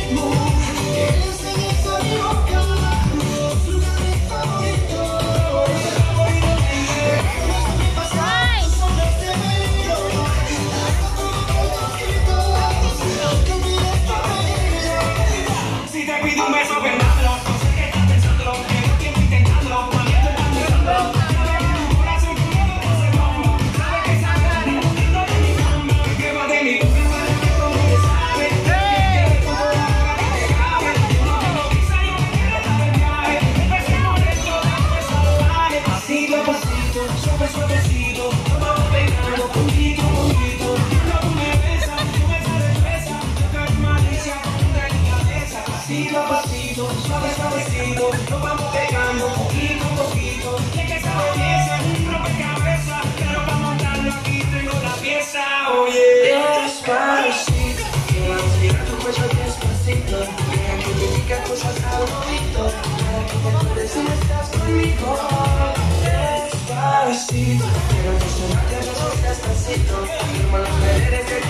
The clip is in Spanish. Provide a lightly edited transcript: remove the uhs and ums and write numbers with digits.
Suave, suavecito, nos vamos pegando poquito a poquito. Y es que esa belleza, un rompecabezas, pero para montarlo aquí tengo la pieza. Oye, despacito, que vamos a llegar a tu cuello despacito. Deja que te diga cosas al oído, para que te acuerdes si no estás conmigo. Despacito, quiero emocionarte a besos despacito. Firma las paredes de